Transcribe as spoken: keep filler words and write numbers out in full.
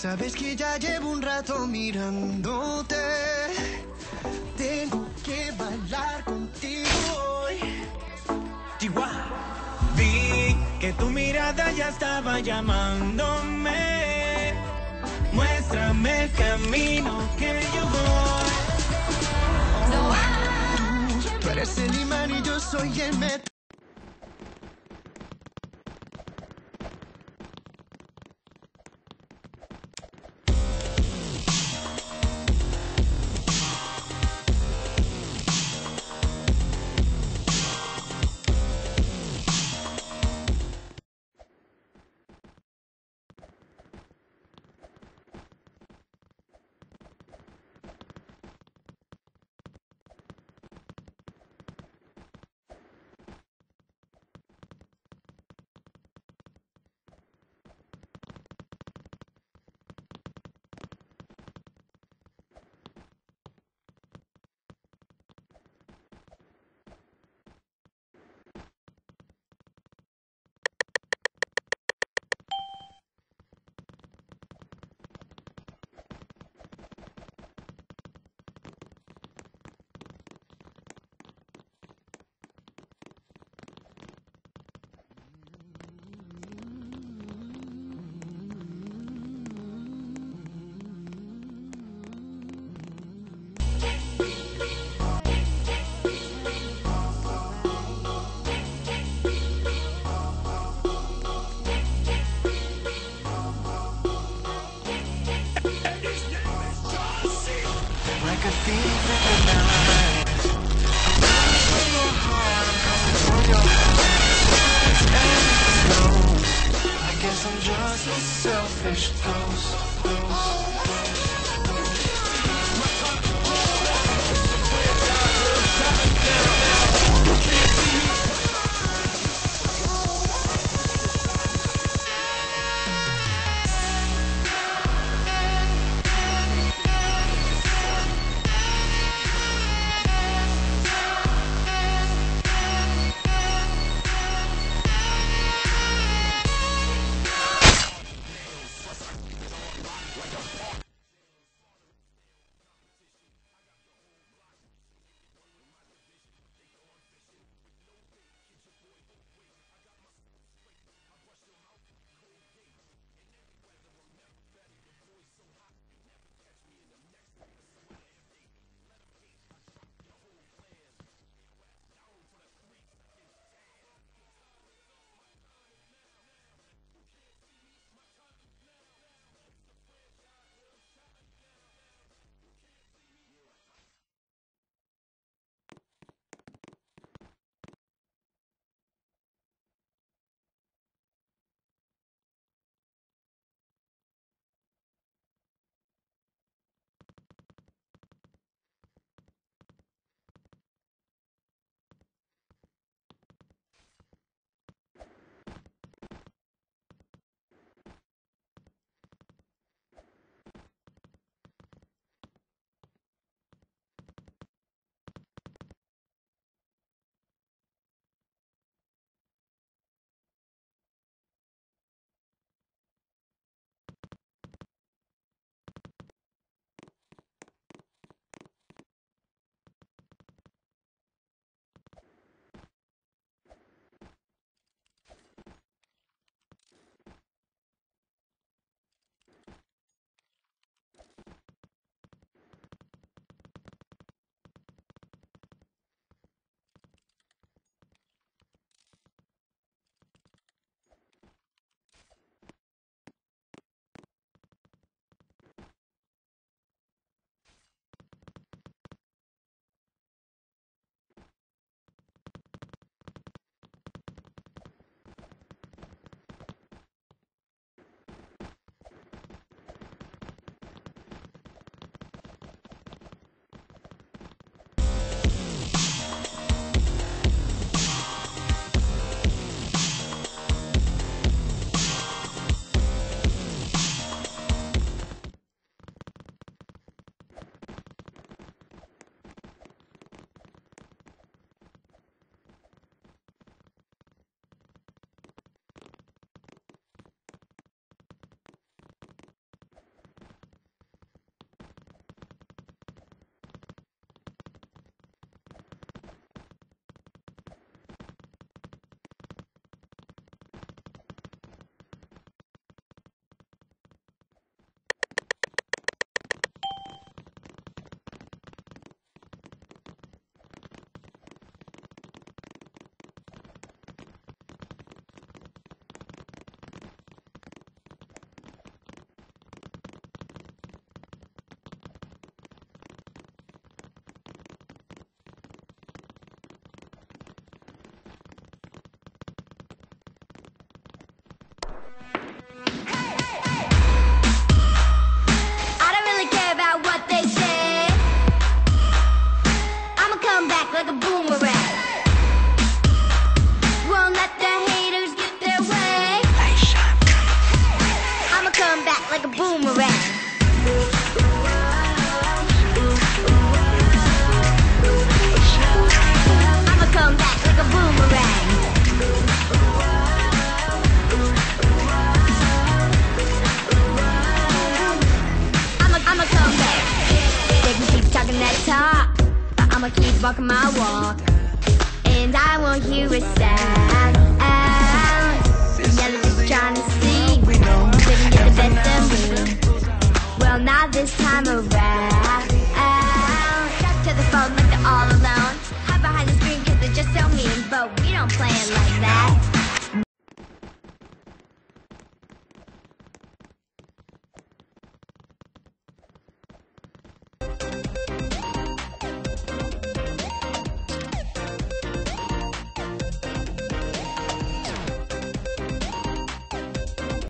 Sabes que ya llevo un rato mirándote. Tengo que bailar contigo hoy. Chihuahua. Vi que tu mirada ya estaba llamándome. Muéstrame el camino que yo voy. Oh, tú, tú eres el imán y yo soy el metal. Like a thief in the night, I'm coming for your heart, I'm coming for your heart. And it goes, I guess I'm just a selfish ghost, ghost. back like a boomerang. I'ma come back like a boomerang. I'ma, I'ma come back. They can keep talking that talk, but I'ma keep walking my walk. And I won't hear a sound. Yeah, they're just trying to see we couldn't get the best of me. Well, not this time around. Stuck to the phone like they're all alone. Hide behind the screen cause they're just so mean. But we don't play it like that.